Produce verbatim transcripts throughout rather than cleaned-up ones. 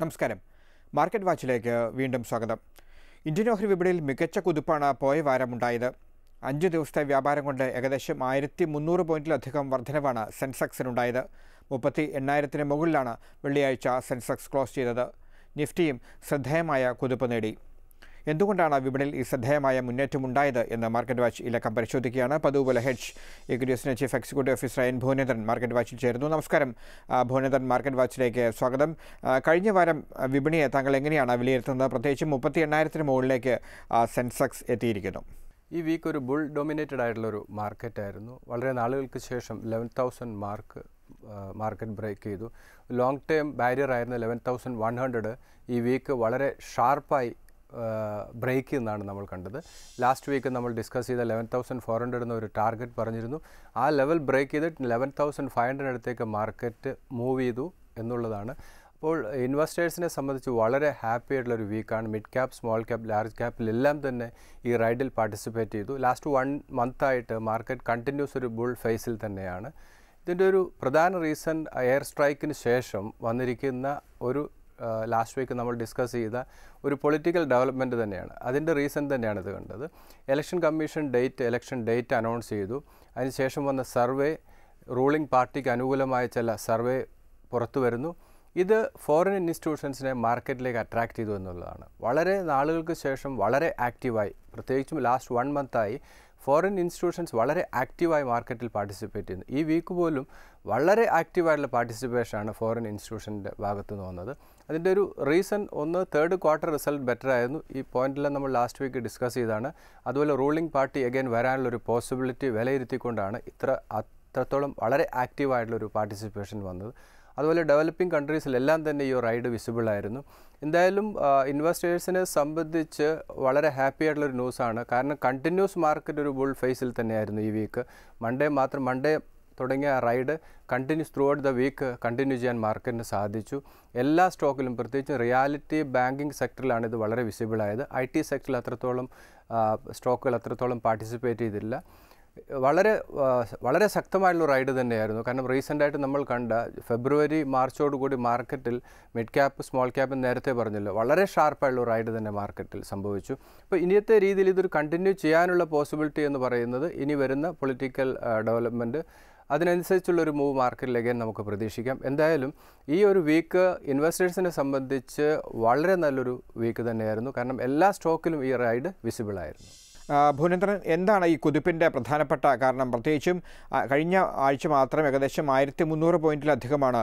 നമസ്കാരം. മാർക്കറ്റ് വാച്ചിലേക്ക് വീണ്ടും സ്വാഗതം. ഇന്ത്യൻ ഓഹരി വിപണിയിൽ മികച്ച കുതിപ്പാണ് പോയ വാരമുണ്ടായത്. അഞ്ച് ദിവസത്തെ വ്യാപാരം കൊണ്ട് ഏകദേശം ആയിരത്തി മുന്നൂറ് പോയിന്റിലധികം വർധനവാണ് സെൻസെക്സിനുണ്ടായത്. മുപ്പത്തി എണ്ണായിരത്തിന് മുകളിലാണ് വെള്ളിയാഴ്ച സെൻസെക്സ് ക്ലോസ് ചെയ്തത്. നിഫ്റ്റിയും ശ്രദ്ധേയമായ കുതിപ്പ് നേടി. എന്തുകൊണ്ടാണ് വിപണിയിൽ ഈ ശ്രദ്ധേയമായ മുന്നേറ്റമുണ്ടായത് എന്ന് മാർക്കറ്റ് വാച്ച് ഈ ലക്കം പരിശോധിക്കുകയാണ്. പതിവുപോലെ ഹെഡ്ജ് ഇക്വിറ്റീസിന് chief executive officer N Bhuvanendran market വാച്ചിൽ ചേരുന്നു. നമസ്കാരം ഭുവനേന്ദ്രൻ, മാർക്കറ്റ് വാച്ചിലേക്ക് സ്വാഗതം. കഴിഞ്ഞ വാരം വിപണിയെ താങ്കൾ എങ്ങനെയാണ് വിലയിരുത്തുന്നത്? പ്രത്യേകിച്ചും മുപ്പത്തി എണ്ണായിരത്തിന് മുകളിലേക്ക് സെൻസെക്സ് എത്തിയിരിക്കുന്നു. ഈ വീക്ക് ഒരു ബുൾ ഡൊമിനേറ്റഡ് ആയിട്ടുള്ളൊരു മാർക്കറ്റായിരുന്നു. വളരെ നാളുകൾക്ക് ശേഷം eleven thousand mark market break ചെയ്തു. ലോങ് ടേം ബാരിയർ ആയിരുന്ന ലെവൻ തൗസൻഡ് വൺ ഹൺഡ്രഡ് ഈ വീക്ക് വളരെ ഷാർപ്പായി ബ്രേക്ക് ചെയ്യുന്നതാണ് നമ്മൾ കണ്ടത്. ലാസ്റ്റ് വീക്ക് നമ്മൾ ഡിസ്കസ് ചെയ്ത ലെവൻ തൗസൻഡ് ഫോർ ഹൺഡ്രഡ് എന്ന ഒരു ടാർഗറ്റ് പറഞ്ഞിരുന്നു. ആ ലെവൽ ബ്രേക്ക് ചെയ്തിട്ട് ലെവൻ തൗസൻഡ് ഫൈവ് ഹൺഡ്രഡ് അടുത്തേക്ക് മാർക്കറ്റ് മൂവ് ചെയ്തു എന്നുള്ളതാണ്. അപ്പോൾ ഇൻവെസ്റ്റേഴ്സിനെ സംബന്ധിച്ച് വളരെ ഹാപ്പി ആയിട്ടുള്ളൊരു വീക്കാണ്. Mid cap, small cap, large ക്യാപ്പിലെല്ലാം തന്നെ ഈ റൈഡിൽ പാർട്ടിസിപ്പേറ്റ് ചെയ്തു. ലാസ്റ്റ് വൺ മന്തായിട്ട് മാർക്കറ്റ് കണ്ടിന്യൂസ് ഒരു ബുൾ ഫേസിൽ തന്നെയാണ്. ഇതിൻ്റെ ഒരു പ്രധാന റീസൺ എയർ സ്ട്രൈക്കിന് ശേഷം വന്നിരിക്കുന്ന ഒരു ലാസ്റ്റ് വീക്ക് നമ്മൾ ഡിസ്കസ് ചെയ്ത ഒരു പൊളിറ്റിക്കൽ ഡെവലപ്മെൻറ്റ് തന്നെയാണ്. അതിൻ്റെ റീസൺ തന്നെയാണ് ഇത് കണ്ടത്. Election commission date election date announce ചെയ്തു. അതിനുശേഷം വന്ന സർവേ, റൂളിംഗ് പാർട്ടിക്ക് അനുകൂലമായ ചില സർവേ പുറത്തു വരുന്നു. ഇത് ഫോറിൻ ഇൻസ്റ്റിറ്റ്യൂഷൻസിനെ മാർക്കറ്റിലേക്ക് അട്രാക്റ്റ് ചെയ്തു എന്നുള്ളതാണ്. വളരെ നാളുകൾക്ക് ശേഷം വളരെ ആക്റ്റീവായി, പ്രത്യേകിച്ചും ലാസ്റ്റ് വൺ മന്തായി ഫോറിൻ ഇൻസ്റ്റിറ്റ്യൂഷൻസ് വളരെ ആക്റ്റീവായി മാർക്കറ്റിൽ പാർട്ടിസിപ്പേറ്റ് ചെയ്യുന്നു. ഈ വീക്ക് പോലും വളരെ ആക്റ്റീവായിട്ടുള്ള പാർട്ടിസിപ്പേഷനാണ് ഫോറിൻ ഇൻസ്റ്റിറ്റ്യൂഷൻ്റെ ഭാഗത്ത് നിന്ന് വന്നത്. അതിൻ്റെ ഒരു റീസൺ ഒന്ന്, തേർഡ് ക്വാർട്ടർ റിസൾട്ട് ബെറ്റർ ആയിരുന്നു. ഈ പോയിന്റെല്ലാം നമ്മൾ ലാസ്റ്റ് വീക്ക് ഡിസ്കസ് ചെയ്താണ്. അതുപോലെ റൂളിംഗ് പാർട്ടി അഗൈൻ വരാനുള്ളൊരു പോസിബിലിറ്റി വിലയിരുത്തിക്കൊണ്ടാണ് ഇത്ര അത്രത്തോളം വളരെ ആക്റ്റീവായിട്ടുള്ളൊരു പാർട്ടിസിപ്പേഷൻ വന്നത്. അതുപോലെ ഡെവലപ്പിംഗ് കൺട്രീസിലെല്ലാം തന്നെ ഈ റൈഡ് വിസിബിൾ ആയിരുന്നു. എന്തായാലും ഇൻവെസ്റ്റേഴ്സിനെ സംബന്ധിച്ച് വളരെ ഹാപ്പി ആയിട്ടുള്ളൊരു ന്യൂസാണ്. കാരണം കണ്ടിന്യൂസ് മാർക്കറ്റ് ഒരു ബുൾ ഫേസിൽ തന്നെയായിരുന്നു ഈ വീക്ക്. മൺഡേ മാത്രം മൺഡേ തുടങ്ങിയ ride continues throughout the week continue ചെയ്യാൻ മാർക്കറ്റിന് സാധിച്ചു. എല്ലാ സ്റ്റോക്കിലും, പ്രത്യേകിച്ച് റിയാലിറ്റി ബാങ്കിങ് സെക്ടറിലാണ് ഇത് വളരെ വിസിബിളായത്. ഐ ടി സെക്ടറിൽ അത്രത്തോളം സ്റ്റോക്കുകൾ അത്രത്തോളം പാർട്ടിസിപ്പേറ്റ് ചെയ്തില്ല. വളരെ വളരെ ശക്തമായിട്ടുള്ള റൈഡ് തന്നെയായിരുന്നു. കാരണം റീസെൻ്റായിട്ട് നമ്മൾ കണ്ട ഫെബ്രുവരി മാർച്ചോടുകൂടി മാർക്കറ്റിൽ മിഡ് ക്യാപ്പ്, സ്മോൾ ക്യാപ്പ് നേരത്തെ പറഞ്ഞല്ലോ, വളരെ ഷാർപ്പായിട്ടുള്ള റൈഡ് തന്നെ മാർക്കറ്റിൽ സംഭവിച്ചു. അപ്പോൾ ഇനിയത്തെ രീതിയിൽ ഇതൊരു കണ്ടിന്യൂ ചെയ്യാനുള്ള പോസിബിലിറ്റി എന്ന് പറയുന്നത് ഇനി വരുന്ന പൊളിറ്റിക്കൽ ഡെവലപ്മെൻറ്റ്, അതിനനുസരിച്ചുള്ളൊരു മൂവ് മാർക്കറ്റിലേക്ക് നമുക്ക് പ്രതീക്ഷിക്കാം. എന്തായാലും ഈ ഒരു വീക്ക് ഇൻവെസ്റ്റേഴ്സിനെ സംബന്ധിച്ച് വളരെ നല്ലൊരു വീക്ക് തന്നെയായിരുന്നു. കാരണം എല്ലാ സ്റ്റോക്കിലും ഈ റൈഡ് വിസിബിളായിരുന്നു. ഭുവനേന്ദ്രൻ, എന്താണ് ഈ കുതിപ്പിൻ്റെ പ്രധാനപ്പെട്ട കാരണം? പ്രത്യേകിച്ചും കഴിഞ്ഞ ആഴ്ച മാത്രം ഏകദേശം ആയിരത്തി മുന്നൂറ് പോയിന്റിലധികമാണ്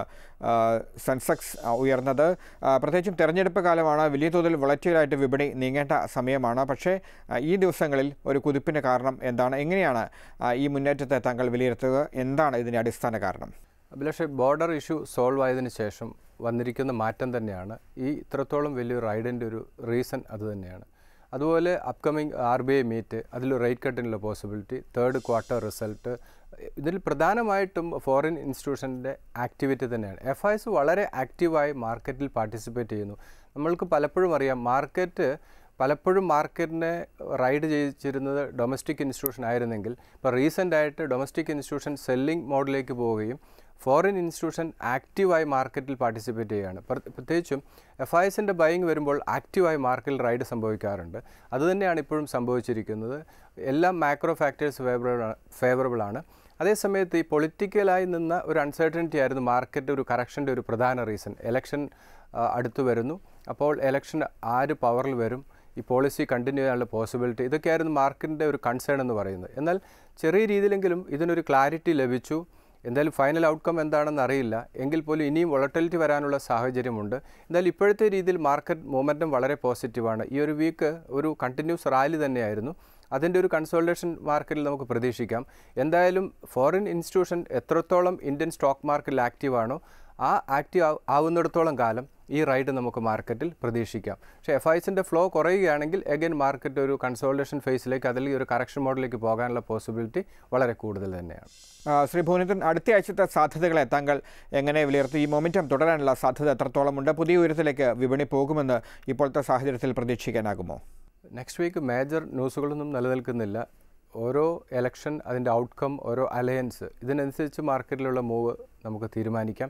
സെൻസെക്സ് ഉയർന്നത്. പ്രത്യേകിച്ചും തെരഞ്ഞെടുപ്പ് കാലമാണ്, വലിയ തോതിൽ വൊളറ്റൈലായിട്ട് വിപണി നീങ്ങേണ്ട സമയമാണ്. പക്ഷേ ഈ ദിവസങ്ങളിൽ ഒരു കുതിപ്പിൻ്റെ കാരണം എന്താണ്? എങ്ങനെയാണ് ഈ മുന്നേറ്റത്തെ താങ്കൾ വിലയിരുത്തുക? എന്താണ് ഇതിൻ്റെ അടിസ്ഥാന കാരണം? അഭിലാഷ്, ബോർഡർ ഇഷ്യൂ സോൾവ് ആയതിനു ശേഷം വന്നിരിക്കുന്ന മാറ്റം തന്നെയാണ് ഈ ഇത്രത്തോളം വലിയൊരു റൈഡിൻ്റെ ഒരു റീസൺ. അത് തന്നെയാണ്. അതുപോലെ upcoming R B I meet, അതിൽ റേറ്റ് കട്ടിനുള്ള പോസിബിലിറ്റി, തേർഡ് ക്വാർട്ടർ റിസൾട്ട്, ഇതിൽ പ്രധാനമായിട്ടും ഫോറിൻ ഇൻസ്റ്റിറ്റ്യൂഷൻ്റെ ആക്ടിവിറ്റി തന്നെയാണ്. എഫ് ഐ എസ് വളരെ ആക്റ്റീവായി മാർക്കറ്റിൽ പാർട്ടിസിപ്പേറ്റ് ചെയ്യുന്നു. നമ്മൾക്ക് പലപ്പോഴും അറിയാം, മാർക്കറ്റ് പലപ്പോഴും മാർക്കറ്റിനെ റൈഡ് ചെയ്യിച്ചിരുന്നത് ഡൊമസ്റ്റിക് ഇൻസ്റ്റിറ്റ്യൂഷൻ ആയിരുന്നെങ്കിൽ ഇപ്പോൾ റീസെൻ്റായിട്ട് ഡൊമസ്റ്റിക് ഇൻസ്റ്റിറ്റ്യൂഷൻ സെല്ലിംഗ് മോഡിലേക്ക് പോവുകയും ഫോറിൻ ഇൻസ്റ്റിറ്റ്യൂഷൻ ആക്റ്റീവായി മാർക്കറ്റിൽ പാർട്ടിസിപ്പേറ്റ് ചെയ്യുകയാണ്. പ്രത്യേകിച്ചും എഫ് ഐ എസിൻ്റെ ബൈങ് വരുമ്പോൾ ആക്റ്റീവായി മാർക്കറ്റിൽ റൈഡ് സംഭവിക്കാറുണ്ട്. അതുതന്നെയാണ് ഇപ്പോഴും സംഭവിച്ചിരിക്കുന്നത്. എല്ലാം മാക്രോ ഫാക്ടേഴ്സ് ഫേവറബിൾ ഫേവറബിൾ ആണ്. അതേസമയത്ത് ഈ പൊളിറ്റിക്കലായി നിന്ന ഒരു അൺസർട്ടനിറ്റി ആയിരുന്നു മാർക്കറ്റ് ഒരു കറക്ഷൻ്റെ ഒരു പ്രധാന റീസൺ. എലക്ഷൻ അടുത്തു വരുന്നു. അപ്പോൾ എലക്ഷൻ ആര് പവറിൽ വരും, ഈ പോളിസി കണ്ടിന്യൂ ചെയ്യാനുള്ള പോസിബിലിറ്റി, ഇതൊക്കെയായിരുന്നു മാർക്കറ്റിൻ്റെ ഒരു കൺസേൺ എന്ന് പറയുന്നത്. എന്നാൽ ചെറിയ രീതിയിലെങ്കിലും ഇതിനൊരു ക്ലാരിറ്റി ലഭിച്ചു. എന്തായാലും ഫൈനൽ ഔട്ട്കം എന്താണെന്ന് അറിയില്ല, എങ്കിൽ പോലും ഇനിയും വോളറ്റിലിറ്റി വരാനുള്ള സാഹചര്യമുണ്ട്. എന്തായാലും ഇപ്പോഴത്തെ രീതിയിൽ മാർക്കറ്റ് മൊമെൻറ്റം വളരെ പോസിറ്റീവാണ്. ഈ ഒരു വീക്ക് ഒരു കണ്ടിന്യൂസ് റാലി തന്നെയായിരുന്നു. അതിൻ്റെ ഒരു കൺസോൾട്ടേഷൻ മാർക്കറ്റിൽ നമുക്ക് പ്രതീക്ഷിക്കാം. എന്തായാലും ഫോറിൻ ഇൻസ്റ്റിറ്റ്യൂഷൻ എത്രത്തോളം ഇന്ത്യൻ സ്റ്റോക്ക് മാർക്കറ്റിൽ ആക്റ്റീവാണോ ആ ആക്റ്റീവ് ആവുന്നിടത്തോളം കാലം ഈ റൈഡ് നമുക്ക് മാർക്കറ്റിൽ പ്രതീക്ഷിക്കാം. പക്ഷേ എഫ് ഐസിൻ്റെ ഫ്ലോ കുറയുകയാണെങ്കിൽ എഗൈൻ മാർക്കറ്റ് ഒരു കൺസോൾട്ടേഷൻ ഫേസിലേക്ക്, അല്ലെങ്കിൽ ഒരു കറക്ഷൻ മോഡിലേക്ക് പോകാനുള്ള പോസിബിലിറ്റി വളരെ കൂടുതൽ തന്നെയാണ്. ശ്രീ ഭുവനേന്ദ്രൻ, അടുത്ത ആഴ്ചത്തെ സാധ്യതകളെ താങ്കൾ എങ്ങനെ വിലയിരുത്തി? ഈ മൊമെൻറ്റം തുടരാനുള്ള സാധ്യത എത്രത്തോളമുണ്ട്? പുതിയ ഉയരത്തിലേക്ക് വിപണി പോകുമെന്ന് ഇപ്പോഴത്തെ സാഹചര്യത്തിൽ പ്രതീക്ഷിക്കാനാകുമോ? നെക്സ്റ്റ് വീക്ക് മേജർ ന്യൂസുകളൊന്നും നിലനിൽക്കുന്നില്ല. ഓരോ എലക്ഷൻ, അതിൻ്റെ ഔട്ട്കം, ഓരോ അലയൻസ്, ഇതിനനുസരിച്ച് മാർക്കറ്റിലുള്ള മൂവ് നമുക്ക് തീരുമാനിക്കാം.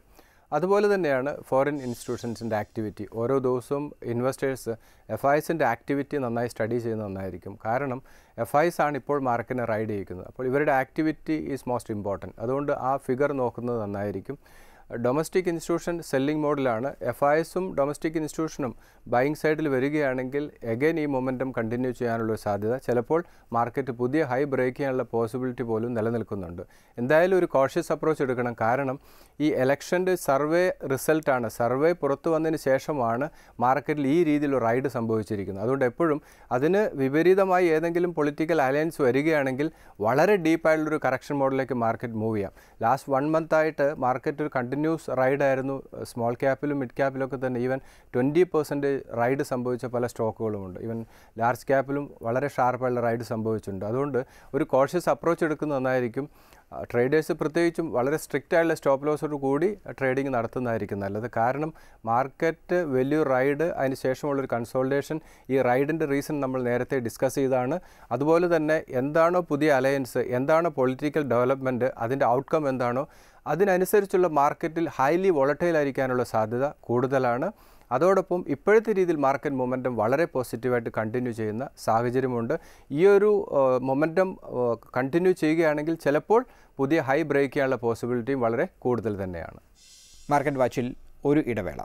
അതുപോലെ തന്നെയാണ് ഫോറിൻ ഇൻസ്റ്റിറ്റ്യൂഷൻസിൻ്റെ ആക്ടിവിറ്റി. ഓരോ ദിവസവും ഇൻവെസ്റ്റേഴ്സ് എഫ് ഐസിൻ്റെ ആക്ടിവിറ്റി നന്നായി സ്റ്റഡി ചെയ്യുന്നത് നന്നായിരിക്കും. കാരണം എഫ് ഐസ് ആണ് ഇപ്പോൾ മാർക്കറ്റിനെ റൈഡ് ചെയ്യിക്കുന്നത്. അപ്പോൾ ഇവരുടെ ആക്ടിവിറ്റി ഈസ് മോസ്റ്റ് ഇമ്പോർട്ടൻറ്റ്. അതുകൊണ്ട് ആ ഫിഗർ നോക്കുന്നത് നന്നായിരിക്കും. ഡൊമസ്റ്റിക് ഇൻസ്റ്റിറ്റ്യൂഷൻ സെല്ലിംഗ് മോഡിലാണ്. എഫ് ഐസും ഡൊമസ്റ്റിക് ഇൻസ്റ്റിറ്റ്യൂഷനും ബൈയിങ് സൈഡിൽ വരികയാണെങ്കിൽ എഗൈൻ ഈ മൊമെൻറ്റം കണ്ടിന്യൂ ചെയ്യാനുള്ള സാധ്യത, ചിലപ്പോൾ മാർക്കറ്റ് പുതിയ ഹൈ ബ്രേക്ക് ചെയ്യാനുള്ള പോസിബിലിറ്റി പോലും നിലനിൽക്കുന്നുണ്ട്. എന്തായാലും ഒരു കോഷ്യസ് അപ്രോച്ച് എടുക്കണം. കാരണം ഈ ഇലക്ഷൻ്റെ സർവേ റിസൾട്ടാണ്, സർവേ പുറത്തു വന്നതിന് ശേഷമാണ് മാർക്കറ്റിൽ ഈ രീതിയിൽ റൈഡ് സംഭവിച്ചിരിക്കുന്നത്. അതുകൊണ്ട് എപ്പോഴും അതിന് വിപരീതമായി ഏതെങ്കിലും പൊളിറ്റിക്കൽ അലയൻസ് വരികയാണെങ്കിൽ വളരെ ഡീപ്പായിട്ടുള്ളൊരു കറക്ഷൻ മോഡിലേക്ക് മാർക്കറ്റ് മൂവ് ചെയ്യാം. ലാസ്റ്റ് വൺ മന്ത് ആയിട്ട് മാർക്കറ്റ് ഒരു കണ്ടിന്യൂസ് റൈഡായിരുന്നു. സ്മോൾ ക്യാപ്പിലും മിഡ് ക്യാപ്പിലൊക്കെ തന്നെ ഈവൻ ട്വൻറ്റി പെർസെൻറ്റ് റൈഡ് സംഭവിച്ച പല സ്റ്റോക്കുകളുമുണ്ട്. ഈവൻ ലാർജ് ക്യാപ്പിലും വളരെ ഷാർപ്പായുള്ള റൈഡ് സംഭവിച്ചിട്ടുണ്ട്. അതുകൊണ്ട് ഒരു കോഷ്യസ് അപ്രോച്ച് എടുക്കുന്നത് നന്നായിരിക്കും. ട്രേഡേഴ്സ് പ്രത്യേകിച്ചും വളരെ സ്ട്രിക്റ്റ് ആയിട്ടുള്ള സ്റ്റോപ്പ് ലോസോട് കൂടി ട്രേഡിംഗ് നടത്തുന്നതായിരിക്കും നല്ലത്. കാരണം മാർക്കറ്റ് വലിയൊരു റൈഡ്, അതിന് ശേഷമുള്ളൊരു കൺസോൾട്ടേഷൻ, ഈ റൈഡിൻ്റെ റീസൺ നമ്മൾ നേരത്തെ ഡിസ്കസ് ചെയ്താണ്. അതുപോലെ തന്നെ എന്താണോ പുതിയ അലയൻസ്, എന്താണോ പൊളിറ്റിക്കൽ ഡെവലപ്മെൻറ്റ്, അതിൻ്റെ ഔട്ട്കം എന്താണോ അതിനനുസരിച്ചുള്ള മാർക്കറ്റിൽ ഹൈലി വോളറ്റൈൽ ആയിരിക്കാനുള്ള സാധ്യത കൂടുതലാണ്. അതോടൊപ്പം ഇപ്പോഴത്തെ രീതിയിൽ മാർക്കറ്റ് മൊമെൻറ്റം വളരെ പോസിറ്റീവായിട്ട് കണ്ടിന്യൂ ചെയ്യുന്ന സാഹചര്യമുണ്ട്. ഈ ഒരു മൊമെൻറ്റം കണ്ടിന്യൂ ചെയ്യുകയാണെങ്കിൽ ചിലപ്പോൾ പുതിയ ഹൈ ബ്രേക്ക് ചെയ്യാനുള്ള പോസിബിലിറ്റിയും വളരെ കൂടുതൽ തന്നെയാണ്. മാർക്കറ്റ് വാച്ചിൽ ഒരു ഇടവേള.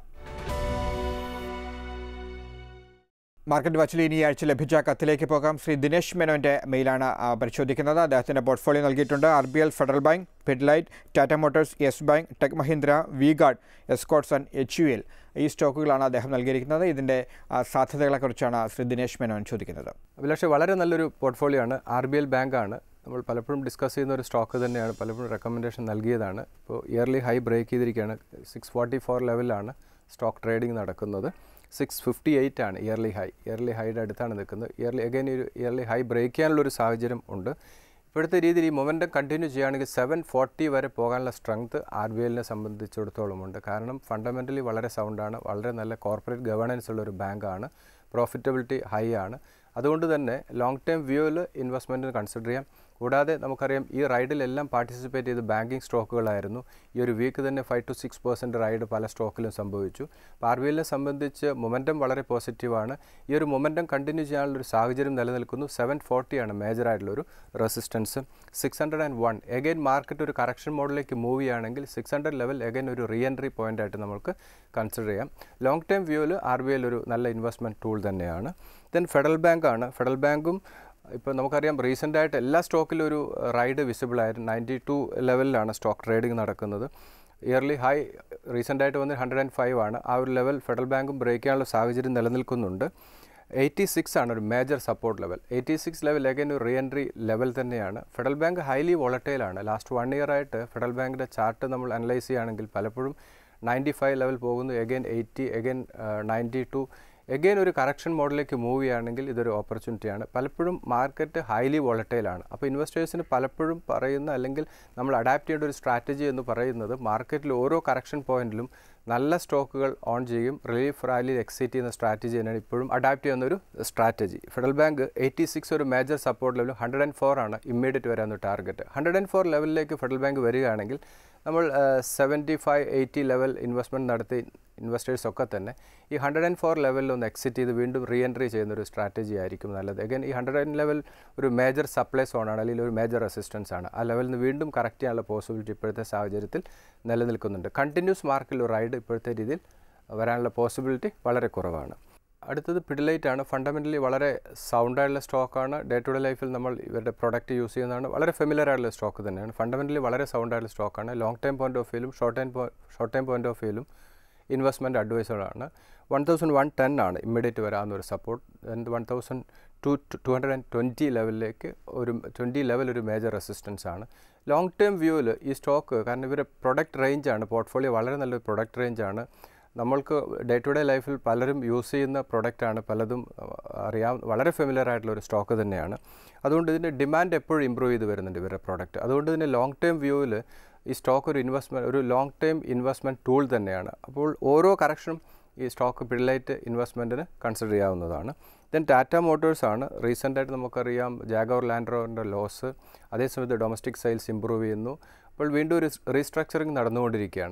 മാർക്കറ്റ് വാച്ചിൽ ഇനി ഈ ആഴ്ച ലഭിച്ച കത്തിലേക്ക് പോകാം. ശ്രീ ദിനേശ് മേനോൻ്റെ മെയിലാണ് പരിശോധിക്കുന്നത്. അദ്ദേഹത്തിൻ്റെ പോർട്ട്ഫോളിയോ നൽകിയിട്ടുണ്ട്. R B L, Federal Bank, Pidilite, Tata Motors, Yes Bank, Tech Mahindra, V Guard, Escorts and H U L ഈ സ്റ്റോക്കുകളാണ് അദ്ദേഹം നൽകിയിരിക്കുന്നത്. ഇതിൻ്റെ സാധ്യതകളെക്കുറിച്ചാണ് ശ്രീ ദിനേശ് മേനോൻ ചോദിക്കുന്നത്. അഭിലാഷ്, വളരെ നല്ലൊരു പോർട്ട്ഫോളിയോ ആണ്. ആർ ബി എൽ ബാങ്കാണ് നമ്മൾ പലപ്പോഴും ഡിസ്കസ് ചെയ്യുന്ന ഒരു സ്റ്റോക്ക് തന്നെയാണ്, പലപ്പോഴും റെക്കമെൻഡേഷൻ നൽകിയതാണ്. ഇപ്പോൾ ഇയർലി ഹൈ ബ്രേക്ക് ചെയ്തിരിക്കുകയാണ്. സിക്സ് ഫോർട്ടി ഫോർ ലെവലിലാണ് സ്റ്റോക്ക് ട്രേഡിംഗ് നടക്കുന്നത്. സിക്സ് ഫിഫ്റ്റി എയ്റ്റ് ആണ് ഇയർലി ഹൈ. ഇയർലി ഹൈയുടെ അടുത്താണ് നിൽക്കുന്നത്. ഇയർലി അഗൈൻ ഒരു ഇയർലി ഹൈ ബ്രേക്ക് ചെയ്യാനുള്ളൊരു സാഹചര്യം ഉണ്ട്. ഇപ്പോഴത്തെ രീതിയിൽ ഈ മൊമെൻറ്റം കണ്ടിന്യൂ ചെയ്യുകയാണെങ്കിൽ സെവൻ ഫോർട്ടി വരെ പോകാനുള്ള സ്ട്രെങ്ത് ആർ ബി എല്ലിനെ സംബന്ധിച്ചിടത്തോളം ഉണ്ട്. കാരണം ഫണ്ടമെൻ്റലി വളരെ സൗണ്ടാണ്, വളരെ നല്ല കോർപ്പറേറ്റ് ഗവേണൻസ് ഉള്ളൊരു ബാങ്കാണ്, പ്രോഫിറ്റബിലിറ്റി ഹൈ ആണ്. അതുകൊണ്ട് തന്നെ ലോങ് ടേം വ്യൂവിൽ ഇൻവെസ്റ്റ്മെൻറ്റിന് കൺസിഡർ ചെയ്യാം. കൂടാതെ നമുക്കറിയാം ഈ റൈഡിലെല്ലാം പാർട്ടിസിപ്പേറ്റ് ചെയ്ത് ബാങ്കിങ് സ്റ്റോക്കുകളായിരുന്നു. ഈ ഒരു വീക്ക് തന്നെ five to six percent ride പല സ്റ്റോക്കിലും സംഭവിച്ചു. അപ്പോൾ ആർ ബി എല്ലിനെ സംബന്ധിച്ച് മൊമെൻറ്റം വളരെ പോസിറ്റീവാണ്. ഈ ഒരു മൊമെൻറ്റം കണ്ടിന്യൂ ചെയ്യാനുള്ളൊരു സാഹചര്യം നിലനിൽക്കുന്നു. സെവൻ ഫോർട്ടിയാണ് മേജറായിട്ടുള്ളൊരു resistance. Six hundred and one again market ഒരു കറക്ഷൻ മോഡിലേക്ക് മൂവ് ചെയ്യുകയാണെങ്കിൽ സിക്സ് ഹൺഡ്രഡ് ലെവൽ എഗൈൻ ഒരു റീ എൻട്രി പോയിൻ്റ് ആയിട്ട് നമുക്ക് കൺസിഡർ ചെയ്യാം. ലോങ് ടേം വ്യൂവിൽ ആർ ബി എൽ ഒരു നല്ല ഇൻവെസ്റ്റ്മെൻറ്റ് ടൂൾ തന്നെയാണ്. ദെൻ ഫെഡറൽ ബാങ്കാണ്. ഫെഡറൽ ബാങ്കും ഇപ്പോൾ നമുക്കറിയാം റീസെൻ്റായിട്ട് എല്ലാ സ്റ്റോക്കിലും ഒരു റൈഡ് വിസിബിൾ ആയിരുന്നു. നയൻറ്റി ടു ലെവലിലാണ് സ്റ്റോക്ക് ട്രേഡിംഗ് നടക്കുന്നത്. ഇയർലി ഹൈ റീസെൻ്റായിട്ട് വന്ന് ഹൺഡ്രഡ് ആൻഡ് ഫൈവ് ആണ്. ആ ഒരു ലെവൽ ഫെഡറൽ ബാങ്കും ബ്രേക്ക് ചെയ്യാനുള്ള സാഹചര്യം നിലനിൽക്കുന്നുണ്ട്. എയ്റ്റി സിക്സ് ആണ് ഒരു major support level. Eighty six level again ഒരു റീ എൻട്രി ലെവൽ തന്നെയാണ്. ഫെഡറൽ ബാങ്ക് ഹൈലി വോളറ്റൈലാണ്. ലാസ്റ്റ് വൺ ഇയർ ആയിട്ട് ഫെഡറൽ ബാങ്കിൻ്റെ ചാർട്ട് നമ്മൾ അനലൈസ് ചെയ്യുകയാണെങ്കിൽ പലപ്പോഴും നയൻറ്റി ഫൈവ് ലെവൽ പോകുന്നു, again eighty, again ninety two, again ഒരു കറക്ഷൻ മോഡലിലേക്ക് മൂവ് ചെയ്യുകയാണെങ്കിൽ ഇതൊരു ഓപ്പർച്യൂണിറ്റിയാണ്. പലപ്പോഴും മാർക്കറ്റ് ഹൈലി വോളറ്റൈലാണ്. അപ്പോൾ ഇൻവെസ്റ്റേഴ്സിന് പലപ്പോഴും പറയുന്ന അല്ലെങ്കിൽ നമ്മൾ അഡാപ്റ്റ് ചെയ്യേണ്ട ഒരു സ്ട്രാറ്റജി എന്ന് പറയുന്നത് മാർക്കറ്റിൽ ഓരോ കറക്ഷൻ പോയിന്റിലും നല്ല സ്റ്റോക്കുകൾ ഓൺ ചെയ്യും, റിലീഫ് റാലിയിൽ എക്സിറ്റ് ചെയ്യുന്ന സ്ട്രാറ്റജി തന്നെയാണ് ഇപ്പോഴും അഡാപ്റ്റ് ചെയ്യുന്നൊരു strategy. Federal Bank eighty six ഒരു മേജർ സപ്പോർട്ട് ലെവലും ഹൺഡ്രഡ് ആൻഡ് ഫോർ ആണ് ഇമ്മീഡിയറ്റ് വരാവുന്ന ടാർഗറ്റ്. ഹൺഡ്രഡ് ആൻഡ് ഫോർ ലെവലിലേക്ക് ഫെഡറൽ ബാങ്ക് വരികയാണെങ്കിൽ നമ്മൾ seventy five eighty level investment നടത്തി ഇൻവെസ്റ്റേഴ്സൊക്കെ തന്നെ ഈ ഹൺഡ്രഡ് ആൻഡ് ഫോർ ലെവലിൽ ഒന്ന് എക്സിറ്റ് ചെയ്ത് വീണ്ടും റീ എൻട്രി ചെയ്യുന്നൊരു സ്ട്രാറ്റജി ആയിരിക്കും നല്ലത്. അഗൈൻ ഈ ഹൺഡ്രഡ് ആൻഡ് ലെവൽ ഒരു മേജർ സപ്ലൈ സോണാണ്, അല്ലെങ്കിൽ ഒരു മേജർ റെസിസ്റ്റൻസ് ആണ്. ആ ലെവലിൽ നിന്ന് വീണ്ടും കറക്റ്റ് ചെയ്യാനുള്ള പോസിബിലിറ്റി ഇപ്പോഴത്തെ സാഹചര്യത്തിൽ നിലനിൽക്കുന്നുണ്ട്. കണ്ടിന്യൂസ് മാർക്കിൽ ഒരു റൈഡ് ഇപ്പോഴത്തെ രീതിയിൽ വരാനുള്ള പോസിബിലിറ്റി വളരെ കുറവാണ്. അടുത്തത് പിഡിലൈറ്റ് ആണ്. ഫണ്ടമെൻ്റലി വളരെ സൗണ്ടായിട്ടുള്ള സ്റ്റോക്കാണ്. ഡേ ടു ഡേ ലൈഫിൽ നമ്മൾ ഇവരുടെ പ്രൊഡക്റ്റ് യൂസ് ചെയ്യുന്നതാണ്. വളരെ ഫെമിലർ ആയിട്ടുള്ള സ്റ്റോക്ക് തന്നെയാണ്. ഫണ്ടമെൻ്റലി വളരെ സൗണ്ടായിട്ടുള്ള സ്റ്റോക്കാണ്. ലോങ് ടൈം പോയിൻ്റ് ഓഫ് വ്യൂലും short time short time point of വ്യൂലും ഇൻവെസ്റ്റ്മെൻറ്റ് അഡ്വൈസറാണ്. വൺ തൗസൻഡ് വൺ ടെൻ ആണ് ഇമ്മീഡിയറ്റ് വരാവുന്ന ഒരു support. And one thousand two two hundred and twenty ലെവലിലേക്ക് ഒരു ട്വൻറ്റി ലെവൽ ഒരു മേജർ റെസിസ്റ്റൻസ് ആണ്. ലോങ് ടേം വ്യൂവിൽ ഈ സ്റ്റോക്ക്, കാരണം ഇവരുടെ പ്രൊഡക്റ്റ് റേഞ്ചാണ്, പോർട്ട്ഫോളിയോ വളരെ നല്ലൊരു പ്രൊഡക്റ്റ് റേഞ്ചാണ്. നമ്മൾക്ക് ഡേ ടു ഡേ ലൈഫിൽ പലരും യൂസ് ചെയ്യുന്ന പ്രൊഡക്റ്റാണ്, പലതും അറിയാം, വളരെ ഫെമിലർ ആയിട്ടുള്ള ഒരു സ്റ്റോക്ക് തന്നെയാണ്. അതുകൊണ്ട് ഇതിൻ്റെ ഡിമാൻഡ് എപ്പോഴും ഇമ്പ്രൂവ് ചെയ്ത് വരുന്നുണ്ട് ഇവരുടെ പ്രൊഡക്റ്റ്. അതുകൊണ്ട് തന്നെ ലോങ് ടേം വ്യൂവിൽ ഈ സ്റ്റോക്ക് ഒരു ഇൻവെസ്റ്റ്മെൻറ്റ് ഒരു ലോങ് ടേം ഇൻവെസ്റ്റ്മെൻറ്റ് ടൂൾ തന്നെയാണ്. അപ്പോൾ ഓരോ കറക്ഷനും ഈ സ്റ്റോക്ക് പിഡിലൈറ്റ് ഇൻവെസ്റ്റ്മെൻറ്റിന് കൺസിഡർ ചെയ്യാവുന്നതാണ്. ദെൻ ടാറ്റ മോട്ടോഴ്സ് ആണ്. റീസെൻ്റായിട്ട് നമുക്കറിയാം ജാഗവർ ലാൻഡ് റോവറിൻ്റെ ലോസ്, അതേസമയത്ത് ഡൊമസ്റ്റിക് സെയിൽസ് ഇമ്പ്രൂവ് ചെയ്യുന്നു. അപ്പോൾ വീണ്ടും ഒരു റീസ്ട്രക്ചറിങ് നടന്നുകൊണ്ടിരിക്കുകയാണ്.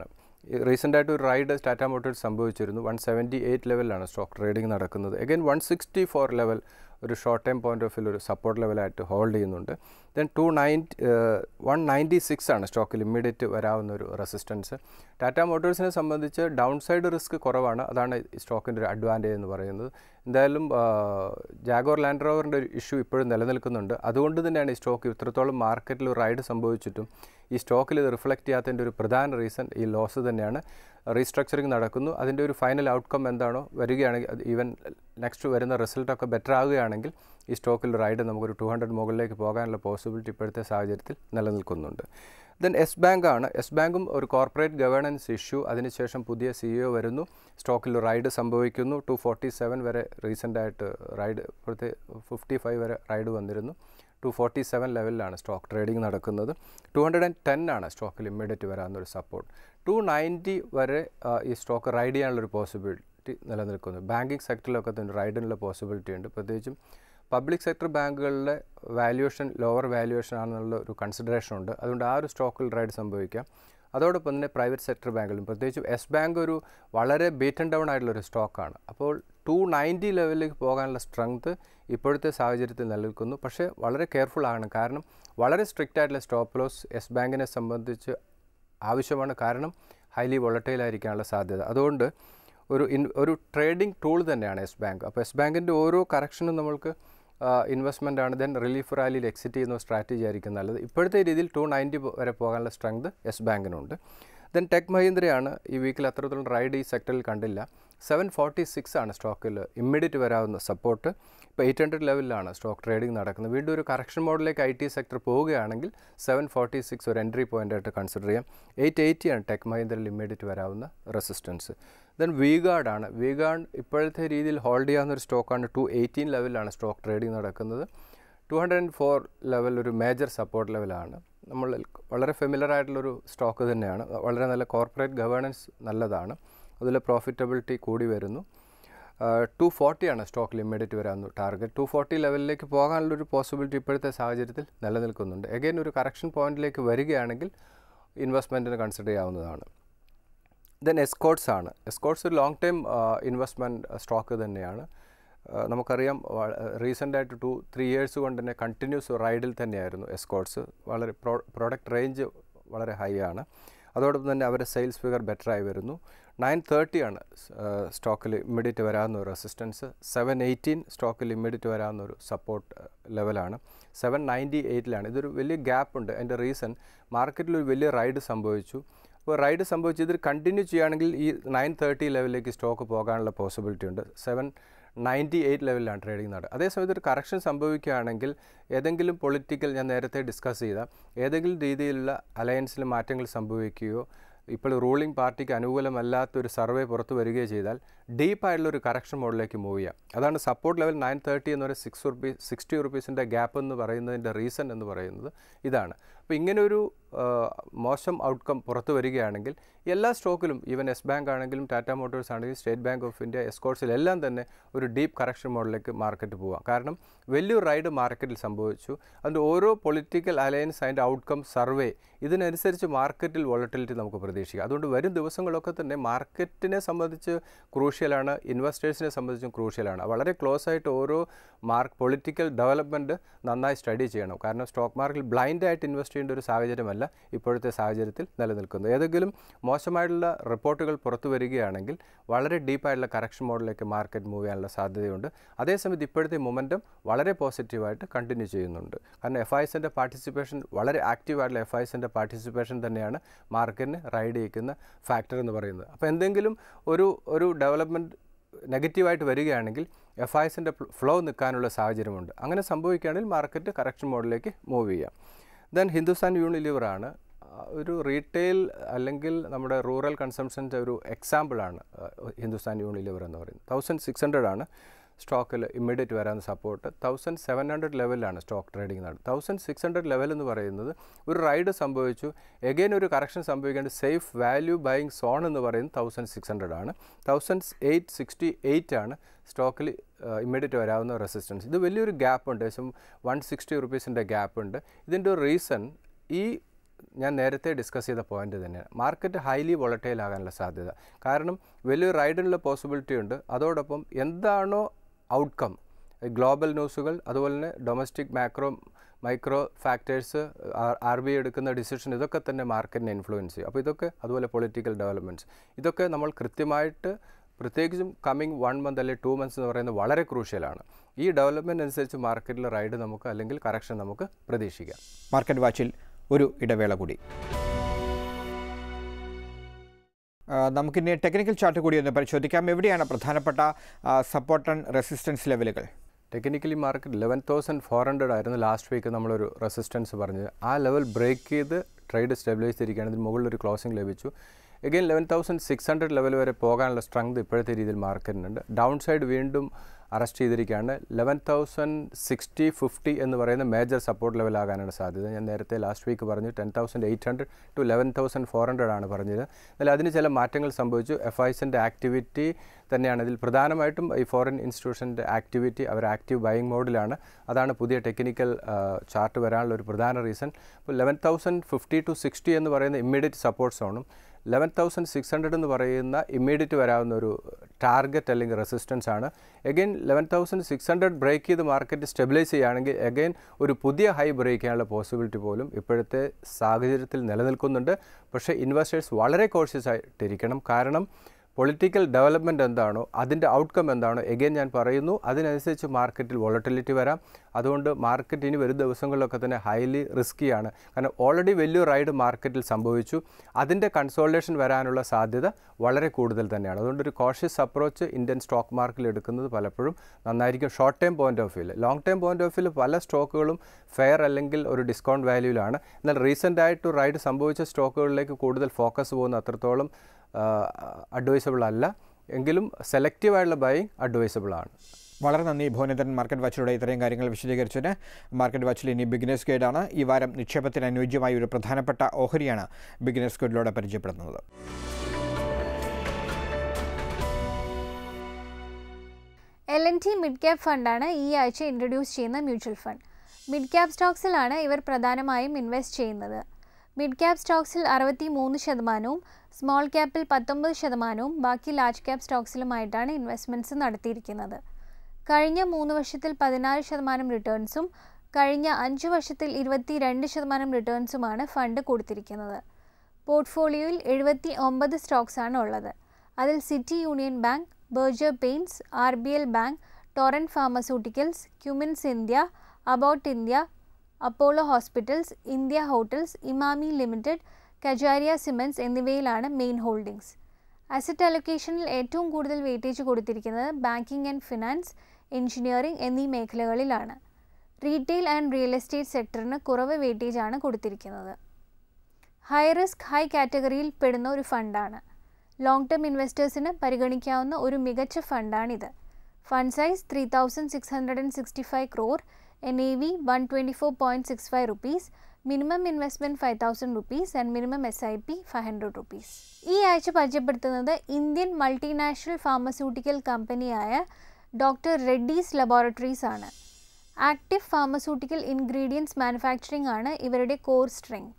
റീസെൻ്റായിട്ട് ഒരു റൈഡ് ടാറ്റ മോട്ടോഴ്സ് സംഭവിച്ചിരുന്നു. വൺ സെവൻറ്റി എയ്റ്റ് ലെവലിലാണ് സ്റ്റോക്ക് ട്രേഡിംഗ് നടക്കുന്നത്. Again one sixty four level ഒരു short time point of view ഒരു സപ്പോർട്ട് ലെവലായിട്ട് ഹോൾഡ് ചെയ്യുന്നുണ്ട്. Then two ninety one ninety six ആണ് സ്റ്റോക്കിൽ ഇമ്മീഡിയറ്റ് വരാവുന്ന ഒരു റെസിസ്റ്റൻസ്. ടാറ്റ മോട്ടോഴ്സിനെ സംബന്ധിച്ച് ഡൗൺ സൈഡ് റിസ്ക് കുറവാണ്. അതാണ് ഈ സ്റ്റോക്കിൻ്റെ ഒരു അഡ്വാൻറ്റേജ് എന്ന് പറയുന്നത്. എന്തായാലും ജാഗോർ ലാൻഡ് റോവറിൻ്റെ ഒരു ഇഷ്യൂ ഇപ്പോഴും നിലനിൽക്കുന്നുണ്ട്. അതുകൊണ്ട് തന്നെയാണ് ഈ സ്റ്റോക്ക് ഇത്രത്തോളം മാർക്കറ്റിൽ റൈഡ് സംഭവിച്ചിട്ടും ഈ സ്റ്റോക്കിൽ ഇത് റിഫ്ലക്റ്റ് ചെയ്യാത്തതിൻ്റെ ഒരു പ്രധാന റീസൺ ഈ ലോസ് തന്നെയാണ്. റീസ്ട്രക്ചറിങ് നടക്കുന്നു. അതിൻ്റെ ഒരു ഫൈനൽ ഔട്ട്കം എന്താണോ വരികയാണെങ്കിൽ, ഈവൻ നെക്സ്റ്റ് വരുന്ന റിസൾട്ടൊക്കെ ബെറ്റർ ആവുകയാണെങ്കിൽ ഈ സ്റ്റോക്കിൽ റൈഡ് നമുക്കൊരു ടു ഹൺഡ്രഡ് മുകളിലേക്ക് പോകാനുള്ള പോസിബിലിറ്റി ഇപ്പോഴത്തെ സാഹചര്യത്തിൽ നിലനിൽക്കുന്നുണ്ട്. ദെൻ യെസ് ബാങ്ക് ആണ്. യെസ് ബാങ്കും ഒരു കോർപ്പറേറ്റ് ഗവേണൻസ് ഇഷ്യൂ, അതിനുശേഷം പുതിയ സി ഇ ഒ വരുന്നു, സ്റ്റോക്കിൽ റൈഡ് സംഭവിക്കുന്നു. ടു ഫോർട്ടി സെവൻ വരെ റീസെൻ്റായിട്ട് റൈഡ്, ഇപ്പോഴത്തെ ഫിഫ്റ്റി ഫൈവ് വരെ റൈഡ് വന്നിരുന്നു. ടു ഫോർട്ടി സെവൻ ലെവലിലാണ് സ്റ്റോക്ക് ട്രേഡിംഗ് നടക്കുന്നത്. ടു ഹൺഡ്രഡ് ആൻഡ് ടെൻ ആണ് സ്റ്റോക്കിൽ ഇമ്മീഡിയറ്റ് വരാവുന്നൊരു സപ്പോർട്ട്. ടു നയൻറ്റി വരെ ഈ സ്റ്റോക്ക് റൈഡ് ചെയ്യാനുള്ളൊരു പോസിബിലിറ്റി നിലനിൽക്കുന്നു. ബാങ്കിങ് സെക്ടറിലൊക്കെ തന്നെ റൈഡിനുള്ള പോസിബിലിറ്റി ഉണ്ട്. പ്രത്യേകിച്ചും പബ്ലിക് സെക്ടർ ബാങ്കുകളിലെ വാല്യുവേഷൻ ലോവർ വാല്യുവേഷൻ ആണെന്നുള്ള ഒരു കൺസിഡറേഷൻ ഉണ്ട്. അതുകൊണ്ട് ആ ഒരു സ്റ്റോക്കിൽ റൈഡ് സംഭവിക്കാം. അതോടൊപ്പം തന്നെ പ്രൈവറ്റ് സെക്ടർ ബാങ്കുകളും, പ്രത്യേകിച്ചും യെസ് ബാങ്ക് ഒരു വളരെ ബീറ്റൺ ഡൗൺ ആയിട്ടുള്ളൊരു സ്റ്റോക്കാണ്. അപ്പോൾ ടു നയൻറ്റി ലെവലിലേക്ക് പോകാനുള്ള സ്ട്രെങ്ത് ഇപ്പോഴത്തെ സാഹചര്യത്തിൽ നിലനിൽക്കുന്നു. പക്ഷേ വളരെ കെയർഫുൾ ആണ്. കാരണം വളരെ സ്ട്രിക്റ്റ് ആയിട്ടുള്ള സ്റ്റോപ്പ് ലോസ് യെസ് ബാങ്കിനെ സംബന്ധിച്ച് ആവശ്യമാണ്. കാരണം ഹൈലി വോളറ്റൈലായിരിക്കാനുള്ള സാധ്യത. അതുകൊണ്ട് ഒരു ഇൻ ഒരു ട്രേഡിംഗ് ടൂൾ തന്നെയാണ് യെസ് ബാങ്ക്. അപ്പോൾ യെസ് ബാങ്കിൻ്റെ ഓരോ കറക്ഷനും നമ്മൾക്ക് ഇൻവെസ്റ്റ്മെൻ്റ് ആണ്. ദെൻ റിലീഫ് റാലിയിൽ എക്സിറ്റ് ചെയ്യുന്ന സ്ട്രാറ്റജി ആയിരിക്കും നല്ലത്. ഇപ്പോഴത്തെ രീതിയിൽ ടു നയൻറ്റി വരെ പോകാനുള്ള സ്ട്രെങ്ത് യെസ് ബാങ്കിനുണ്ട്. ദെൻ ടെക് മഹീന്ദ്രയാണ് ഈ വീക്കിൽ അത്രത്തോളം റൈഡ് ഈ സെക്ടറിൽ കണ്ടില്ല. സെവൻ ഫോർട്ടി സിക്സ് ആണ് സ്റ്റോക്കിൽ ഇമ്മീഡിയറ്റ് വരാവുന്ന സപ്പോർട്ട്. ഇപ്പോൾ എയ്റ്റ് ഹൺഡ്രഡ് ലെവലിലാണ് സ്റ്റോക്ക് ട്രേഡിംഗ് നടക്കുന്നത്. വീണ്ടും ഒരു കറക്ഷൻ മോഡിലേക്ക് ഐ ടി സെക്ടർ പോവുകയാണെങ്കിൽ സെവൻ ഫോർട്ടി സിക്സ് ഒരു എൻട്രി പോയിൻ്റ് ആയിട്ട് കൺസിഡർ ചെയ്യാം. എയ്റ്റ് എയ്റ്റി ആണ് ടെക് മഹീന്ദ്രയിൽ ഇമ്മീഡിയറ്റ് വരാവുന്ന റെസിസ്റ്റൻസ്. ദെൻ വീഗാർഡ് ആണ്. വീഗാർഡ് ഇപ്പോഴത്തെ രീതിയിൽ ഹോൾഡ് ചെയ്യാവുന്ന ഒരു സ്റ്റോക്കാണ്. ടു എയ്റ്റീൻ ലെവലിലാണ് സ്റ്റോക്ക് ട്രേഡിംഗ് നടക്കുന്നത്. Two hundred and four level ഒരു മേജർ സപ്പോർട്ട് ലെവലാണ്. നമ്മൾ വളരെ ഫെമിലർ ആയിട്ടുള്ളൊരു സ്റ്റോക്ക് തന്നെയാണ്. വളരെ നല്ല കോർപ്പറേറ്റ് ഗവേണൻസ് നല്ലതാണ്. അതിൽ പ്രോഫിറ്റബിലിറ്റി കൂടി വരുന്നു. ടു ഫോർട്ടി ആണ് സ്റ്റോക്കിൽ ഇമ്മീഡിയറ്റ് വരാവുന്ന ടാർഗറ്റ്. ടു ഫോർട്ടി ലെവലിലേക്ക് പോകാനുള്ളൊരു പോസിബിലിറ്റി ഇപ്പോഴത്തെ സാഹചര്യത്തിൽ നിലനിൽക്കുന്നുണ്ട്. എഗെയിൻ ഒരു കറക്ഷൻ പോയിന്റിലേക്ക് വരികയാണെങ്കിൽ ഇൻവെസ്റ്റ്മെൻറ്റിന് കൺസിഡർ ചെയ്യാവുന്നതാണ്. ദെൻ എസ്കോർട്സ് ആണ്. എസ്കോർട്സ് ഒരു ലോങ് ടൈം ഇൻവെസ്റ്റ്മെൻറ്റ് സ്റ്റോക്ക് തന്നെയാണ്. നമുക്കറിയാം റീസെൻ്റായിട്ട് ടു ത്രീ ഇയേഴ്സ് കൊണ്ട് തന്നെ കണ്ടിന്യൂസ് റൈഡിൽ തന്നെയായിരുന്നു എസ്കോർട്സ്. വളരെ പ്രോ പ്രോഡക്റ്റ് റേഞ്ച് വളരെ ഹൈ ആണ്. അതോടൊപ്പം തന്നെ അവരുടെ സെയിൽസ് ഫിഗർ ബെറ്ററായി വരുന്നു. നയൻ തേർട്ടി ആണ് സ്റ്റോക്കിൽ ഇമ്മീഡിയറ്റ് വരാവുന്ന ഒരു റെസിസ്റ്റൻസ്. സെവൻ എയ്റ്റീൻ സ്റ്റോക്കിൽ ഇമ്മീഡിയറ്റ് വരാവുന്ന ഒരു സപ്പോർട്ട് ലെവലാണ്. സെവൻ നയൻറ്റി എയ്റ്റിലാണ്. ഇതൊരു വലിയ ഗ്യാപ്പ് ഉണ്ട്. അതിൻ്റെ റീസൺ മാർക്കറ്റിലൊരു വലിയ റൈഡ് സംഭവിച്ചു. അപ്പോൾ റൈഡ് സംഭവിച്ച് ഇത് കണ്ടിന്യൂ ചെയ്യുകയാണെങ്കിൽ ഈ നയൻ തേർട്ടി ലെവലിലേക്ക് സ്റ്റോക്ക് പോകാനുള്ള പോസിബിലിറ്റി ഉണ്ട്. സെവൻ നയൻറ്റി എയ്റ്റ് ലെവലിലാണ് ട്രേഡിംഗ് നടക്കുക. അതേസമയത്ത് ഒരു കറക്ഷൻ സംഭവിക്കുകയാണെങ്കിൽ ഏതെങ്കിലും പൊളിറ്റിക്കൽ, ഞാൻ നേരത്തെ ഡിസ്കസ് ചെയ്ത ഏതെങ്കിലും രീതിയിലുള്ള അലയൻസിൽ മാറ്റങ്ങൾ സംഭവിക്കുകയോ ഇപ്പോൾ റൂളിംഗ് പാർട്ടിക്ക് അനുകൂലമല്ലാത്തൊരു സർവേ പുറത്തു വരികയോ ചെയ്താൽ ഡീപ്പായിട്ടുള്ളൊരു കറക്ഷൻ മോഡിലേക്ക് മൂവ് ചെയ്യാം. അതാണ് സപ്പോർട്ട് ലെവൽ നയൻ തേർട്ടി എന്ന് പറയുന്ന സിക്സ് റുപ്പീസ് സിക്സ്റ്റി റുപ്പീസിൻ്റെ ഗ്യാപ്പ് എന്ന് പറയുന്നതിൻ്റെ റീസൺ എന്ന് പറയുന്നത് ഇതാണ്. അപ്പോൾ ഇങ്ങനൊരു മോശം ഔട്ട്കം പുറത്തു വരികയാണെങ്കിൽ എല്ലാ സ്റ്റോക്കിലും, ഈവൻ യെസ് ബാങ്ക് ആണെങ്കിലും ടാറ്റ മോട്ടോഴ്സ് ആണെങ്കിലും സ്റ്റേറ്റ് ബാങ്ക് ഓഫ് ഇന്ത്യ, എസ്കോർട്സിലെല്ലാം തന്നെ ഒരു ഡീപ്പ് കറക്ഷൻ മോഡിലേക്ക് മാർക്കറ്റ് പോവാം. കാരണം വലിയൊരു റൈഡ് മാർക്കറ്റിൽ സംഭവിച്ചു. അതിൻ്റെ ഓരോ പൊളിറ്റിക്കൽ അലയൻസ് അതിൻ്റെ ഔട്ട്കം സർവേ ഇതിനനുസരിച്ച് മാർക്കറ്റിൽ വോളറ്റിലിറ്റി നമുക്ക് പ്രതീക്ഷിക്കാം. അതുകൊണ്ട് വരും ദിവസങ്ങളൊക്കെ തന്നെ മാർക്കറ്റിനെ സംബന്ധിച്ച് ക്രൂഷ്യലാണ്, ഇൻവെസ്റ്റേഴ്സിനെ സംബന്ധിച്ചും ക്രൂഷ്യലാണ്. വളരെ ക്ലോസ് ആയിട്ട് ഓരോ മാർക്ക് പൊളിറ്റിക്കൽ ഡെവലപ്മെൻറ്റ് നന്നായി സ്റ്റഡി ചെയ്യണം. കാരണം സ്റ്റോക്ക് മാർക്കറ്റിൽ ബ്ലൈൻഡായിട്ട് ഇൻവെസ്റ്റ് ചെയ്യേണ്ട ഒരു സാഹചര്യമല്ല ഇപ്പോഴത്തെ സാഹചര്യത്തിൽ നിലനിൽക്കുന്നത്. ഏതെങ്കിലും മോശമായിട്ടുള്ള റിപ്പോർട്ടുകൾ പുറത്തു വരികയാണെങ്കിൽ വളരെ ഡീപ്പായിട്ടുള്ള കറക്ഷൻ മോഡിലേക്ക് മാർക്കറ്റ് മൂവ് ചെയ്യാനുള്ള സാധ്യതയുണ്ട്. അതേസമയത്ത് ഇപ്പോഴത്തെ മൊമെൻറ്റം വളരെ പോസിറ്റീവായിട്ട് കണ്ടിന്യൂ ചെയ്യുന്നുണ്ട്. കാരണം എഫ് ഐസിൻ്റെ പാർട്ടിസിപ്പേഷൻ, വളരെ ആക്റ്റീവായിട്ടുള്ള എഫ് ഐസിൻ്റെ പാർട്ടിസിപ്പേഷൻ തന്നെയാണ് മാർക്കറ്റിന് റൈഡ് ചെയ്യിക്കുന്ന ഫാക്ടർ എന്ന് പറയുന്നത്. അപ്പോൾ എന്തെങ്കിലും ഒരു ഒരു ഡെവലപ്മെൻറ്റ് നെഗറ്റീവായിട്ട് വരികയാണെങ്കിൽ എഫ് ഐസിൻ്റെ ഫ്ലോ നിൽക്കാനുള്ള സാഹചര്യമുണ്ട്. അങ്ങനെ സംഭവിക്കുകയാണെങ്കിൽ മാർക്കറ്റ് കറക്ഷൻ മോഡിലേക്ക് മൂവ് ചെയ്യാം. ദെൻ ഹിന്ദുസ്ഥാൻ യൂണിലിവറാണ്. ഒരു റീറ്റെയിൽ അല്ലെങ്കിൽ നമ്മുടെ റൂറൽ കൺസംഷൻ്റെ ഒരു എക്സാമ്പിളാണ് ഹിന്ദുസ്ഥാൻ യൂണിലിവർ എന്ന് പറയുന്നത്. തൗസൻഡ് സിക്സ് ഹൺഡ്രഡ് ആണ് സ്റ്റോക്കിൽ ഇമ്മീഡിയറ്റ് വരാൻ സപ്പോർട്ട്. തൗസൻഡ് സെവൻ ഹൺഡ്രഡ് ലെവലിലാണ് സ്റ്റോക്ക് ട്രേഡിംഗ് നടക്കുന്നത്. തൗസൻഡ് സിക്സ് ഹൺഡ്രഡ് ലെവൽ എന്ന് പറയുന്നത് ഒരു റൈഡ് സംഭവിച്ചു, എഗെയിൻ ഒരു കറക്ഷൻ സംഭവിക്കേണ്ട സേഫ് വാല്യൂ ബൈയിങ് സോൺ എന്ന് പറയുന്നത് തൗസൻഡ് സിക്സ് ഹൺഡ്രഡ് ആണ്. തൗസൻഡ് എയ്റ്റ് സിക്സ്റ്റി എയ്റ്റ് ആണ് സ്റ്റോക്കിൽ ഇമ്മീഡിയറ്റ് വരാവുന്ന റെസിസ്റ്റൻസ്. ഇത് വലിയൊരു ഗ്യാപ്പ് ഉണ്ട്, ഏകദേശം വൺ സിക്സ്റ്റി റുപ്പീസിൻ്റെ ഗ്യാപ്പ് ഉണ്ട്. ഇതിൻ്റെ ഒരു റീസൺ ഈ ഞാൻ നേരത്തെ ഡിസ്കസ് ചെയ്ത പോയിന്റ് തന്നെയാണ്. മാർക്കറ്റ് ഹൈലി വോളറ്റൈൽ ആകാനുള്ള സാധ്യത. കാരണം വലിയൊരു റൈഡിനുള്ള പോസിബിലിറ്റി ഉണ്ട്. അതോടൊപ്പം എന്താണോ ഔട്ട്കം, ഗ്ലോബൽ ന്യൂസുകൾ, അതുപോലെ തന്നെ domestic macro micro factors, R B I എടുക്കുന്ന ഡിസിഷൻ, ഇതൊക്കെ തന്നെ മാർക്കറ്റിനെ ഇൻഫ്ലുവൻസ് ചെയ്യും. അപ്പോൾ ഇതൊക്കെ, അതുപോലെ പൊളിറ്റിക്കൽ ഡെവലപ്മെൻറ്റ്സ്, ഇതൊക്കെ നമ്മൾ കൃത്യമായിട്ട്, പ്രത്യേകിച്ചും കമ്മിങ് വൺ മന്ത് അല്ലെങ്കിൽ ടു മന്ത്സ് എന്ന് പറയുന്നത് വളരെ ക്രൂഷ്യലാണ്. ഈ ഡെവലപ്മെൻറ്റ് അനുസരിച്ച് മാർക്കറ്റിൽ റൈഡ് നമുക്ക് അല്ലെങ്കിൽ കറക്ഷൻ നമുക്ക് പ്രതീക്ഷിക്കാം. മാർക്കറ്റ് വാച്ചിൽ ഒരു ഇടവേള കൂടി. നമുക്കിനി ടെക്നിക്കൽ ചാർട്ട് കൂടി ഒന്ന് പരിശോധിക്കാം. എവിടെയാണ് പ്രധാനപ്പെട്ട സപ്പോർട്ട് ആൻഡ് റെസിസ്റ്റൻസ് ലെവലുകൾ? Technically market eleven thousand four hundred ആയിരുന്നു ലാസ്റ്റ് വീക്ക് നമ്മളൊരു റെസിസ്റ്റൻസ് പറഞ്ഞത്. ആ ലെവൽ ബ്രേക്ക് ചെയ്ത് ട്രേഡ് സ്റ്റെബിലൈസ് ചെയ്തിരിക്കുകയാണ്. ഇതിന് മുകളിലൊരു ക്ലോസിംഗ് ലഭിച്ചു. Again eleven thousand six hundred level വരെ പോകാനുള്ള സ്ട്രെങ്ത് ഇപ്പോഴത്തെ രീതിയിൽ മാർക്കറ്റിനുണ്ട്. ഡൗൺ സൈഡ് വീണ്ടും അറസ്റ്റ് ചെയ്തിരിക്കുകയാണ്. ലെവൻ തൗസൻഡ് സിക്സ്റ്റി ഫിഫ്റ്റി എന്ന് പറയുന്ന മേജർ സപ്പോർട്ട് ലെവലാകാനാണ് സാധ്യത. ഞാൻ നേരത്തെ ലാസ്റ്റ് വീക്ക് പറഞ്ഞു ten thousand eight hundred to eleven thousand four hundred ആണ് പറഞ്ഞത്. എന്നാൽ അതിന് ചില മാറ്റങ്ങൾ സംഭവിച്ചു. എഫ് ഐസിൻ്റെ ആക്ടിവിറ്റി തന്നെയാണ് ഇതിൽ പ്രധാനമായിട്ടും. ഈ ഫോറിൻ ഇൻസ്റ്റിറ്റ്യൂഷൻ്റെ ആക്ടിവിറ്റി, അവർ ആക്റ്റീവ് ബൈയിങ് മോഡിലാണ്. അതാണ് പുതിയ ടെക്നിക്കൽ ചാർട്ട് വരാനുള്ള ഒരു പ്രധാന റീസൺ. ഇപ്പോൾ eleven thousand fifty two sixty എന്ന് പറയുന്ന ഇമ്മീഡിയറ്റ് സപ്പോർട്ട് സോണും ലെവൻ തൗസൻഡ് സിക്സ് ഹൺഡ്രഡ് എന്ന് പറയുന്ന ഇമ്മീഡിയറ്റ് വരാവുന്ന ഒരു ടാർഗറ്റ് അല്ലെങ്കിൽ റെസിസ്റ്റൻസ് ആണ്. Again eleven thousand six hundred break ചെയ്ത് മാർക്കറ്റ് സ്റ്റെബിലൈസ് ചെയ്യുകയാണെങ്കിൽ എഗെയിൻ ഒരു പുതിയ ഹൈ ബ്രേക്ക് ചെയ്യാനുള്ള പോസിബിലിറ്റി പോലും ഇപ്പോഴത്തെ സാഹചര്യത്തിൽ നിലനിൽക്കുന്നുണ്ട്. പക്ഷേ ഇൻവെസ്റ്റേഴ്സ് വളരെ കോഷ്യസ് ആയിട്ടിരിക്കണം. കാരണം പൊളിറ്റിക്കൽ ഡെവലപ്മെൻറ്റ് എന്താണോ അതിൻ്റെ ഔട്ട്കം എന്താണോ, എഗെയിൻ ഞാൻ പറയുന്നു, അതിനനുസരിച്ച് മാർക്കറ്റിൽ വോളറ്റിലിറ്റി വരാം. അതുകൊണ്ട് മാർക്കറ്റ് ഇനി വരും ദിവസങ്ങളിലൊക്കെ തന്നെ ഹൈലി റിസ്ക്കിയാണ്. കാരണം ഓൾറെഡി വലിയൊരു റൈഡ് മാർക്കറ്റിൽ സംഭവിച്ചു. അതിൻ്റെ കൺസോൾട്ടേഷൻ വരാനുള്ള സാധ്യത വളരെ കൂടുതൽ തന്നെയാണ്. അതുകൊണ്ട് ഒരു കോഷ്യസ് അപ്രോച്ച് ഇന്ത്യൻ സ്റ്റോക്ക് മാർക്കറ്റിൽ എടുക്കുന്നത് പലപ്പോഴും നന്നായിരിക്കും ഷോർട്ട് ടൈം പോയിന്റ് ഓഫ് വ്യൂവിൽ. ലോങ് ടൈം പോയിന്റ് ഓഫ് വ്യൂവിൽ പല സ്റ്റോക്കുകളും ഫെയർ അല്ലെങ്കിൽ ഒരു ഡിസ്കൗണ്ട് വാല്യൂവിലാണ്. എന്നാൽ റീസെൻ്റായിട്ട് റൈഡ് സംഭവിച്ച സ്റ്റോക്കുകളിലേക്ക് കൂടുതൽ ഫോക്കസ് പോകുന്ന അത്രത്തോളം അഡ്വൈസബിൾ അല്ല. എങ്കിലും സെലക്റ്റീവായിട്ടുള്ള ബൈയിങ് അഡ്വൈസബിൾ ആണ്. വളരെ നന്ദി ഭുവനേന്ദ്രൻ, മാർക്കറ്റ് വാച്ചിലൂടെ ഇത്രയും കാര്യങ്ങൾ വിശദീകരിച്ചതിന്. മാർക്കറ്റ് വാച്ചിൽ ഇനി ബിഗിനേഴ്സ് ഗൈഡാണ്. ഈ വാരം നിക്ഷേപത്തിന് അനുയോജ്യമായ ഒരു പ്രധാനപ്പെട്ട ഓഹരിയാണ് ബിഗിനേഴ്സ് ഗൈഡിലൂടെ പരിചയപ്പെടുന്നത്. L N T mid cap ഫണ്ടാണ് ഈ ആഴ്ച ഇൻട്രൊഡ്യൂസ് ചെയ്യുന്ന മ്യൂച്വൽ ഫണ്ട്. മിഡ് ക്യാപ് സ്റ്റോക്സിലാണ് ഇവർ പ്രധാനമായും ഇൻവെസ്റ്റ് ചെയ്യുന്നത്. മിഡ് ക്യാപ് സ്റ്റോക്സിൽ അറുപത്തി മൂന്ന് ശതമാനവും സ്മോൾ ക്യാപ്പിൽ പത്തൊമ്പത് ശതമാനവും ബാക്കി ലാർജ് ക്യാപ് സ്റ്റോക്സിലുമായിട്ടാണ് ഇൻവെസ്റ്റ്മെൻറ്റ്സ് നടത്തിയിരിക്കുന്നത്. കഴിഞ്ഞ മൂന്ന് വർഷത്തിൽ പതിനാറ് ശതമാനം റിട്ടേൺസും കഴിഞ്ഞ അഞ്ച് വർഷത്തിൽ ഇരുപത്തി രണ്ട് ശതമാനം റിട്ടേൺസുമാണ് ഫണ്ട് കൊടുത്തിരിക്കുന്നത്. പോർട്ട്ഫോളിയോയിൽ എഴുപത്തി ഒമ്പത് സ്റ്റോക്സാണ് ഉള്ളത്. അതിൽ city union bank, Berger paints, R B L bank, Torrent pharmaceuticals, Cummins India, Abbott India, Apollo hospitals, India hotels, Emami limited, Kajaria cements എന്നിവയിലാണ് മെയിൻ ഹോൾഡിംഗ്സ്. അസറ്റ് അലൊക്കേഷനിൽ ഏറ്റവും കൂടുതൽ വെയിറ്റേജ് കൊടുത്തിരിക്കുന്നത് ബാങ്കിങ് ആൻഡ് ഫിനാൻസ്, എഞ്ചിനീയറിംഗ് എന്നീ മേഖലകളിലാണ്. റീറ്റെയിൽ ആൻഡ് റിയൽ എസ്റ്റേറ്റ് സെക്ടറിന് കുറവ് വെയിറ്റേജാണ് കൊടുത്തിരിക്കുന്നത്. ഹൈ റിസ്ക് ഹൈ കാറ്റഗറിയിൽ പെടുന്ന ഒരു ഫണ്ടാണ്. ലോങ് ടേം ഇൻവെസ്റ്റേഴ്സിന് പരിഗണിക്കാവുന്ന ഒരു മികച്ച ഫണ്ടാണിത്. Fund size three thousand six hundred and sixty five crore, N A V one twenty four point six five rupees, minimum investment five thousand rupees and minimum S I P five hundred rupees. ഈ ആഴ്ച പരിചയപ്പെടുത്തുന്നത് Indian multinational pharmaceutical കമ്പനിയായ doctor Reddy's laboratories ആണ്. Active pharmaceutical ingredients manufacturing ആണ് ഇവരുടെ core strength.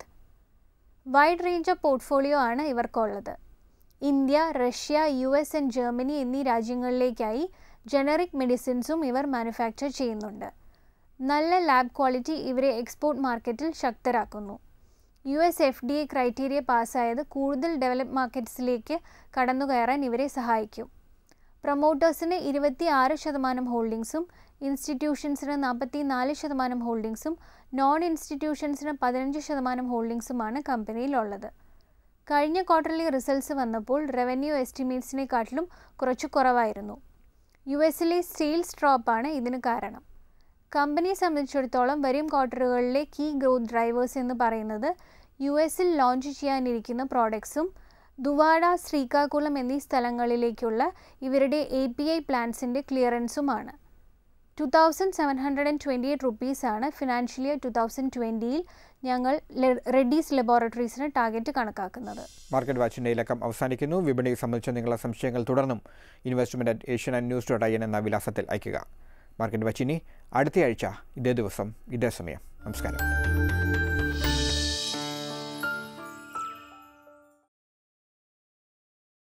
Wide range of portfolio ആണ് ഇവർക്കുള്ളത്. India, Russia, U S and Germany എന്നീ രാജ്യങ്ങളിലേക്കായി ജനറിക് മെഡിസിൻസും ഇവർ മാനുഫാക്ചർ ചെയ്യുന്നുണ്ട്. നല്ല ലാബ് ക്വാളിറ്റി ഇവരെ എക്സ്പോർട്ട് മാർക്കറ്റിൽ ശക്തരാക്കുന്നു. U S F D A criteria പാസ്സായത് കൂടുതൽ ഡെവലപ്പ് മാർക്കറ്റ്സിലേക്ക് കടന്നുകയറാൻ ഇവരെ സഹായിക്കും. പ്രൊമോട്ടേഴ്സിന് ഇരുപത്തി ആറ് ശതമാനം ഹോൾഡിംഗ്സും ഇൻസ്റ്റിറ്റ്യൂഷൻസിന് നാൽപ്പത്തി നാല് ശതമാനം ഹോൾഡിംഗ്സും നോൺ ഇൻസ്റ്റിറ്റ്യൂഷൻസിന് പതിനഞ്ച് ശതമാനം ഹോൾഡിംഗ്സുമാണ് കമ്പനിയിലുള്ളത്. കഴിഞ്ഞ ക്വാർട്ടർലി റിസൾട്ട്സ് വന്നപ്പോൾ റവന്യൂ എസ്റ്റിമേറ്റ്സിനെക്കാട്ടിലും കുറച്ച് കുറവായിരുന്നു. യു എസിലെ സെയിൽസ് ഡ്രോപ്പാണ് ഇതിന് കാരണം. കമ്പനിയെ സംബന്ധിച്ചിടത്തോളം വരും ക്വാർട്ടറുകളിലെ കീ ഗ്രോത്ത് ഡ്രൈവേഴ്സ് എന്ന് പറയുന്നത് യു എസിൽ ലോഞ്ച് ചെയ്യാനിരിക്കുന്ന പ്രോഡക്ട്സും ദുവാഡ, ശ്രീകാകുളം എന്നീ സ്ഥലങ്ങളിലേക്കുള്ള ഇവരുടെ എ പി ഐ പ്ലാൻസിൻ്റെ ക്ലിയറൻസുമാണ്. Two thousand seven hundred and twenty eight റുപ്പീസാണ് ഫിനാൻഷ്യൽ ഇയർ ടു തൗസൻഡ് ട്വൻറ്റിയിൽ ഞങ്ങൾ റെഡ്ഡീസ് ലബോറട്ടറീസിന് ടാർഗറ്റ് കണക്കാക്കുന്നത്. മാർക്കറ്റ് വാച്ചിൻ്റെ ഈ ലക്കം അവസാനിക്കുന്നു. വിപണിയെ സംബന്ധിച്ച നിങ്ങളുടെ സംശയങ്ങൾ തുടർന്നും investment at Asianet news dot I N എന്ന വിലാസത്തിൽ അയയ്ക്കുക. മാർക്കറ്റ് വാച്ചിനി അടുത്തയാഴ്ച ഇതേ ദിവസം ഇതേ സമയം. നമസ്കാരം.